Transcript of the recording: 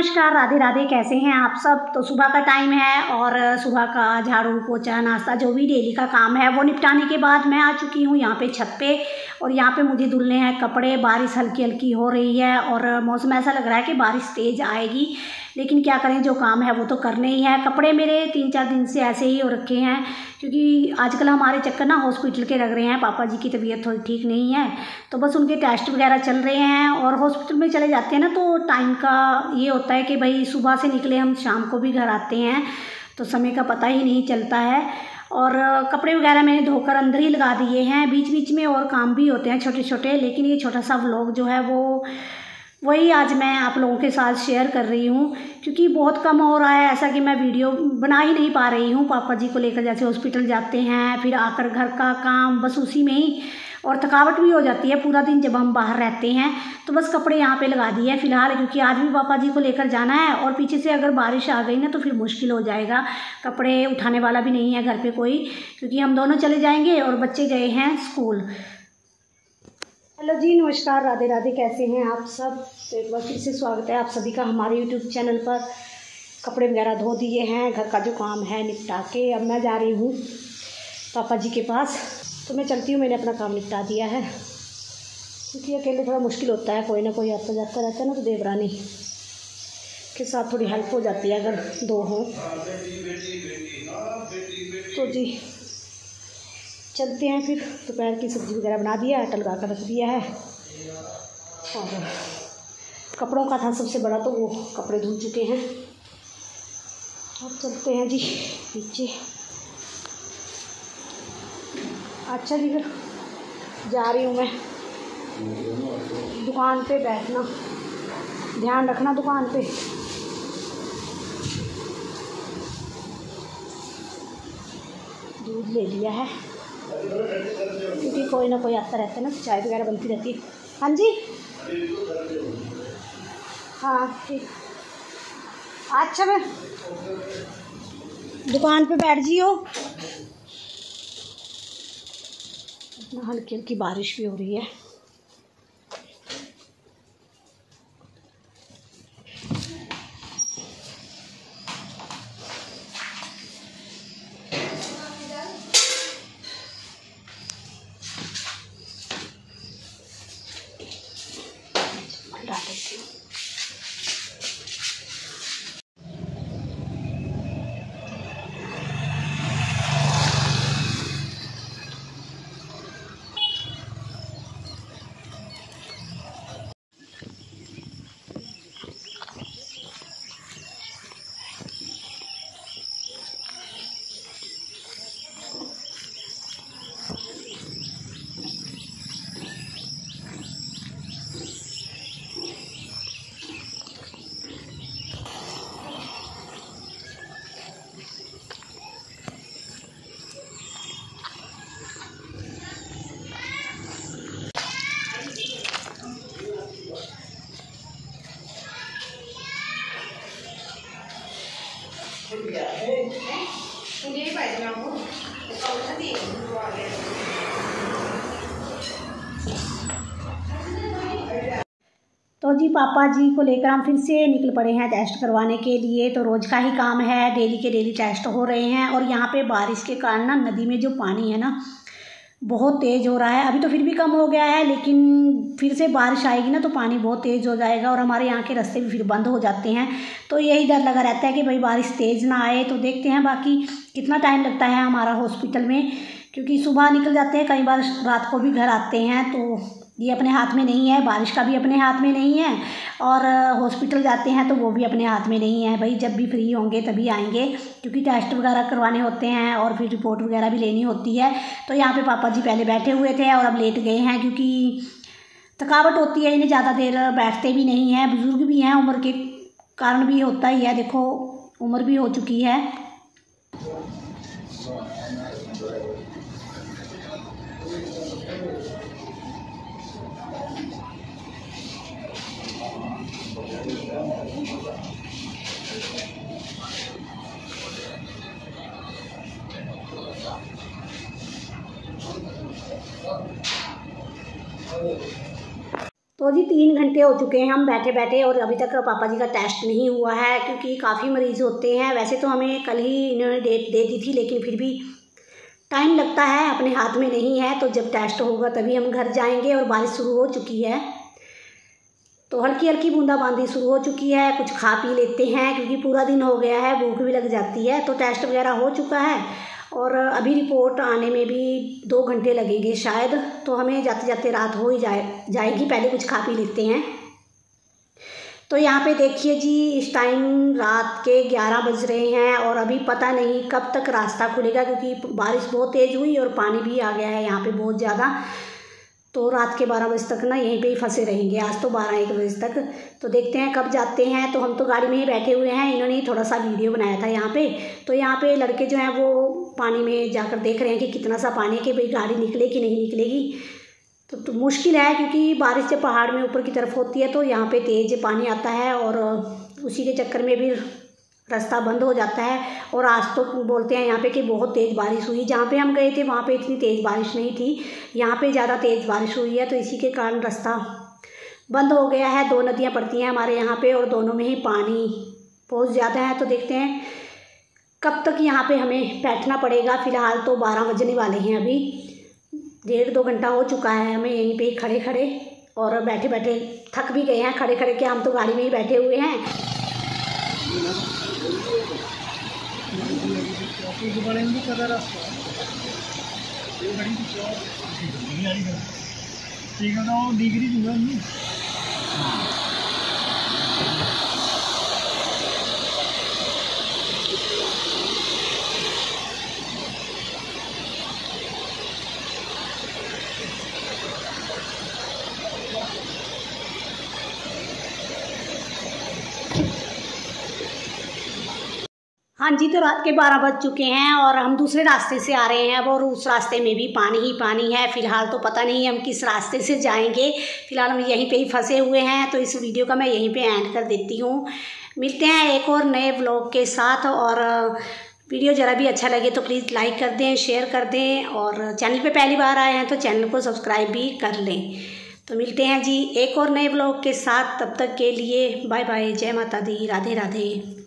नमस्कार, राधे राधे। कैसे हैं आप सब। तो सुबह का टाइम है और सुबह का झाड़ू पोछा नाश्ता जो भी डेली का काम है वो निपटाने के बाद मैं आ चुकी हूँ यहाँ पे छत पे। और यहाँ पे मुझे धुलने हैं कपड़े। बारिश हल्की हल्की हो रही है और मौसम ऐसा लग रहा है कि बारिश तेज़ आएगी, लेकिन क्या करें, जो काम है वो तो करने ही है। कपड़े मेरे 3-4 दिन से ऐसे ही हो रखे हैं क्योंकि आजकल हमारे चक्कर ना हॉस्पिटल के लग रहे हैं। पापा जी की तबीयत थोड़ी ठीक नहीं है तो बस उनके टेस्ट वगैरह चल रहे हैं। और हॉस्पिटल में चले जाते हैं ना तो टाइम का ये होता है कि भाई सुबह से निकले हम शाम को भी घर आते हैं तो समय का पता ही नहीं चलता है। और कपड़े वगैरह मैंने धोकर अंदर ही लगा दिए हैं। बीच बीच में और काम भी होते हैं छोटे छोटे, लेकिन ये छोटा सा व्लॉग जो है वो वही आज मैं आप लोगों के साथ शेयर कर रही हूँ क्योंकि बहुत कम हो रहा है ऐसा कि मैं वीडियो बना ही नहीं पा रही हूँ। पापा जी को लेकर जैसे हॉस्पिटल जाते हैं, फिर आकर घर का काम, बस उसी में ही और थकावट भी हो जाती है पूरा दिन जब हम बाहर रहते हैं। तो बस कपड़े यहाँ पे लगा दिए हैं फ़िलहाल, क्योंकि आज भी पापा जी को लेकर जाना है और पीछे से अगर बारिश आ गई ना तो फिर मुश्किल हो जाएगा। कपड़े उठाने वाला भी नहीं है घर पे कोई, क्योंकि हम दोनों चले जाएंगे और बच्चे गए हैं स्कूल। हेलो जी, नमस्कार, राधे राधे। कैसे हैं आप सब। तो एक बार फिर से स्वागत है आप सभी का हमारे यूट्यूब चैनल पर। कपड़े वगैरह धो दिए हैं, घर का जो काम है निपटा के अब मैं जा रही हूँ पापा जी के पास। तो मैं चलती हूँ, मैंने अपना काम निपटा दिया है क्योंकि अकेले थोड़ा मुश्किल होता है, कोई ना कोई आता जाता रहता है ना, तो देवरानी के साथ थोड़ी हेल्प हो जाती है अगर दो हों। तो जी चलते हैं फिर। दोपहर की सब्ज़ी वगैरह बना दिया है, टलगा कर रख दिया है। और कपड़ों का था सबसे बड़ा, तो वो कपड़े धुल चुके हैं। अब चलते हैं जी नीचे। अच्छा जी, फिर जा रही हूँ मैं। दुकान पे बैठना, ध्यान रखना दुकान पे। दूध ले लिया है क्योंकि कोई ना कोई आता रहता है ना, चाय वगैरह बनती रहती है। हाँ जी, हाँ ठीक। अच्छा मैं दुकान पे बैठ जियो। हल्की हल्की बारिश भी हो रही है। तो जी पापा जी को लेकर हम फिर से निकल पड़े हैं टेस्ट करवाने के लिए। तो रोज़ का ही काम है, डेली के डेली टेस्ट हो रहे हैं। और यहाँ पे बारिश के कारण ना नदी में जो पानी है ना बहुत तेज़ हो रहा है। अभी तो फिर भी कम हो गया है, लेकिन फिर से बारिश आएगी ना तो पानी बहुत तेज़ हो जाएगा और हमारे यहाँ के रास्ते भी फिर बंद हो जाते हैं। तो यही डर लगा रहता है कि भाई बारिश तेज़ ना आए। तो देखते हैं बाकी कितना टाइम लगता है हमारा हॉस्पिटल में, क्योंकि सुबह निकल जाते हैं, कई बार रात को भी घर आते हैं। तो ये अपने हाथ में नहीं है, बारिश का भी अपने हाथ में नहीं है और हॉस्पिटल जाते हैं तो वो भी अपने हाथ में नहीं है। भाई जब भी फ्री होंगे तभी आएंगे, क्योंकि टेस्ट वगैरह करवाने होते हैं और फिर रिपोर्ट वगैरह भी लेनी होती है। तो यहाँ पे पापा जी पहले बैठे हुए थे और अब लेट गए हैं क्योंकि थकावट होती है, इन्हें ज़्यादा देर बैठते भी नहीं हैं। बुज़ुर्ग भी हैं, उम्र के कारण भी होता ही है, देखो उम्र भी हो चुकी है। तो जी 3 घंटे हो चुके हैं हम बैठे बैठे और अभी तक पापा जी का टेस्ट नहीं हुआ है, क्योंकि काफ़ी मरीज़ होते हैं। वैसे तो हमें कल ही इन्होंने डेट दे दी थी, लेकिन फिर भी टाइम लगता है, अपने हाथ में नहीं है। तो जब टेस्ट होगा तभी हम घर जाएंगे। और बारिश शुरू हो चुकी है, तो हल्की हल्की बूंदाबांदी शुरू हो चुकी है। कुछ खा पी लेते हैं, क्योंकि पूरा दिन हो गया है, भूख भी लग जाती है। तो टेस्ट वगैरह हो चुका है और अभी रिपोर्ट आने में भी 2 घंटे लगेंगे शायद। तो हमें जाते जाते रात हो ही जाएगी। पहले कुछ खा पी लेते हैं। तो यहाँ पे देखिए जी, इस टाइम रात के 11 बज रहे हैं और अभी पता नहीं कब तक रास्ता खुलेगा, क्योंकि बारिश बहुत तेज़ हुई और पानी भी आ गया है यहाँ पे बहुत ज़्यादा। तो रात के 12 बजे तक ना यहीं पे ही फंसे रहेंगे, आज तो 12-1 बजे तक। तो देखते हैं कब जाते हैं। तो हम तो गाड़ी में ही बैठे हुए हैं, इन्होंने थोड़ा सा वीडियो बनाया था यहाँ पे। तो यहाँ पे लड़के जो हैं वो पानी में जाकर देख रहे हैं कि कितना सा पानी है, कि भाई गाड़ी निकले कि नहीं निकलेगी। तो मुश्किल है, क्योंकि बारिश जब पहाड़ में ऊपर की तरफ होती है तो यहाँ पे तेज़ पानी आता है और उसी के चक्कर में भी रास्ता बंद हो जाता है। और आज तो बोलते हैं यहाँ पे कि बहुत तेज़ बारिश हुई। जहाँ पे हम गए थे वहाँ पे इतनी तेज़ बारिश नहीं थी, यहाँ पे ज़्यादा तेज़ बारिश हुई है। तो इसी के कारण रास्ता बंद हो गया है। 2 नदियाँ पड़ती हैं हमारे यहाँ पे और दोनों में ही पानी बहुत ज़्यादा है। तो देखते हैं कब तक यहाँ पे हमें बैठना पड़ेगा। फ़िलहाल तो 12 बजने वाले हैं, अभी 1.5-2 घंटा हो चुका है हमें यहीं पे खड़े खड़े, और बैठे बैठे थक भी गए हैं खड़े खड़े के। हम तो गाड़ी में ही बैठे हुए हैं। हाँ जी, तो रात के 12 बज चुके हैं और हम दूसरे रास्ते से आ रहे हैं अब, और उस रास्ते में भी पानी ही पानी है। फ़िलहाल तो पता नहीं हम किस रास्ते से जाएंगे। फ़िलहाल हम यहीं पे ही फंसे हुए हैं। तो इस वीडियो का मैं यहीं पे एंड कर देती हूँ। मिलते हैं एक और नए व्लॉग के साथ। और वीडियो ज़रा भी अच्छा लगे तो प्लीज़ लाइक कर दें, शेयर कर दें, और चैनल पर पहली बार आए हैं तो चैनल को सब्सक्राइब भी कर लें। तो मिलते हैं जी एक और नए व्लॉग के साथ। तब तक के लिए बाय बाय, जय माता दी, राधे राधे।